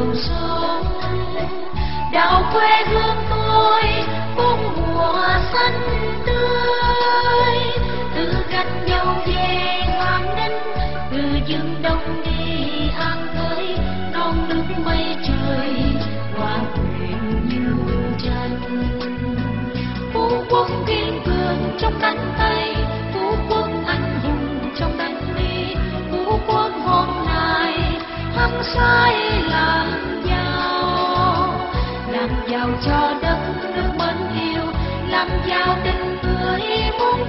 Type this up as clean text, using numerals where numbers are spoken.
đường sông. Đảo quê hương tôi bốn mùa xanh tươi, từ gánh dâu về Hoàng Ninh, từ Dương Đông đi An Thới, non nước mây trời hoa quyện như tranh. Phú Quốc kiên cường trong cánh tay, Phú Quốc anh hùng trong đánh ly, Phú Quốc hôm nay hăng say làm giàu cho đất nước mến yêu, làm giàu tình người muôn